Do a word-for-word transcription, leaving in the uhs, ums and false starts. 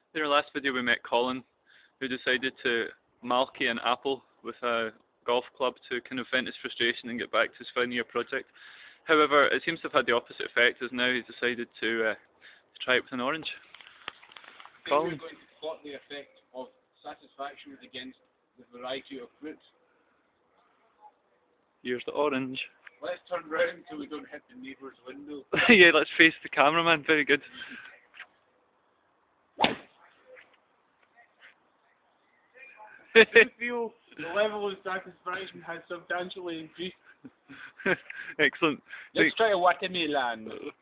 In our last video we met Collin, who decided to malky an apple with a golf club to kind of vent his frustration and get back to his final year project. However, it seems to have had the opposite effect, as now he's decided to, uh, to try it with an orange. Collin? We're going to plot the effect of satisfaction against the variety of fruits. Here's the orange. Let's turn round so we don't hit the neighbour's window. Yeah, let's face the cameraman. Very good. I do feel the level of satisfaction has substantially increased. Excellent. Let's try a watermelon.